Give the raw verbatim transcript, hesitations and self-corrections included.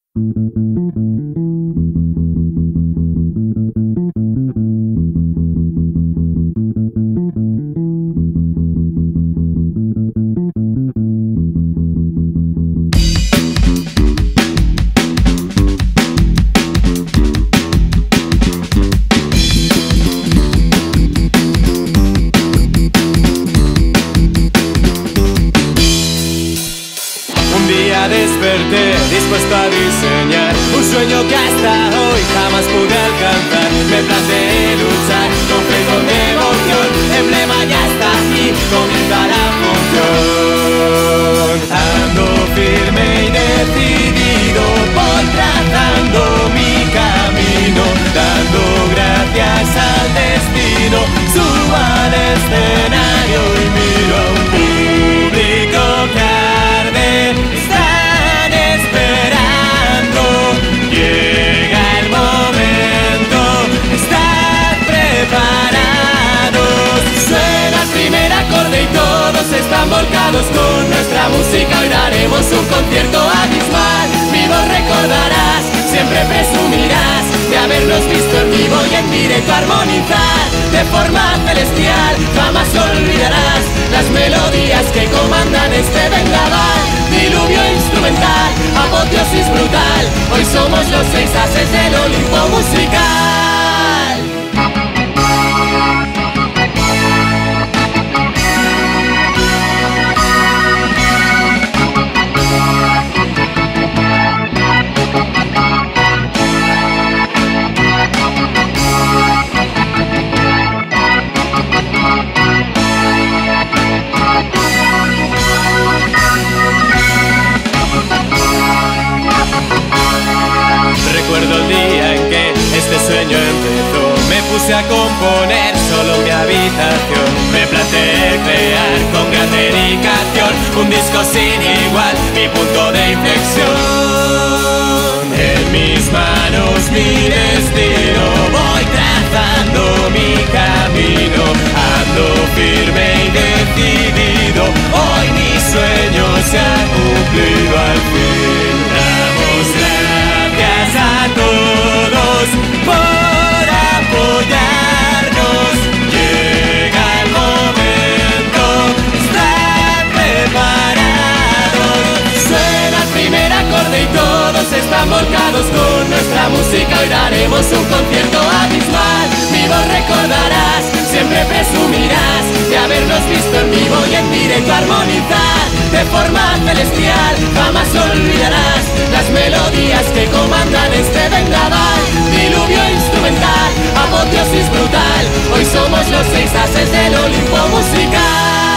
Desperté dispuesto a diseñar un sueño que hasta hoy jamás pude alcanzar. Me planteé luchar con fe, con devoción. Emblema ya está aquí, comienza la función. Ando firme y decidido, voy trazando mi camino, dando gracias al destino. Subo al escenario y miro a un público que arde. Y todos están volcados con nuestra música. Hoy daremos un concierto abismal. Vivo recordarás, siempre presumirás de habernos visto en vivo y en directo armonizar de forma celestial. Jamás olvidarás las melodías que comandan este vendaval. Diluvio instrumental, apoteosis brutal. Hoy somos los seis ases del Olimpo musical. Recuerdo el día en que este sueño empezó. Me puse a componer solo en mi habitación. Me planteé crear con gran dedicación un disco sin igual, mi punto de inflexión. En mis manos mi destino, voy trazando mi camino. Ando firme y decidido, hoy mi sueño se ha cumplido al fin. Damos gracias a todos por apoyarnos. Llega el momento, están preparados. Suena el primer acorde y todos están volcados con nuestra música. Hoy daremos un concierto abismal. Vivo recordarás, siempre presumirás de habernos visto en vivo y en directo armonizar de forma celestial. Jamás olvidarás las melodías que comandan este vendaval. Diluvio instrumental, apoteosis brutal. Hoy somos los seis ases del Olimpo musical.